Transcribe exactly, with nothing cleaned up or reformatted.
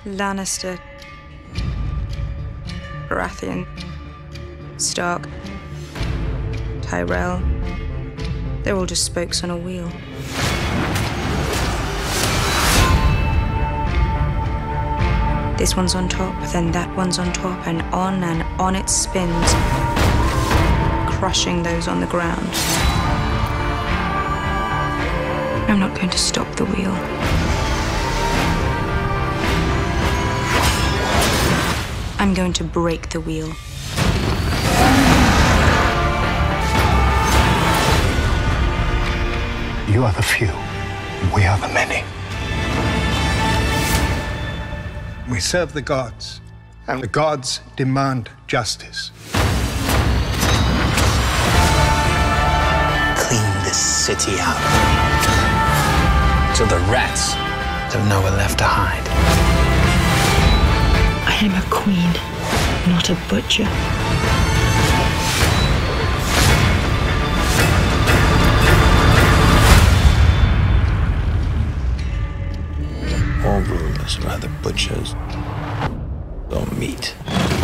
Lannister, Baratheon, Stark, Tyrell. They're all just spokes on a wheel. This one's on top, then that one's on top, and on and on it spins, crushing those on the ground. I'm not going to stop the wheel. I'm going to break the wheel. You are the few, we are the many. We serve the gods, and the gods demand justice. Clean this city out, so the rats have nowhere left to hide. I am a queen, not a butcher. All rulers are either butchers or meat.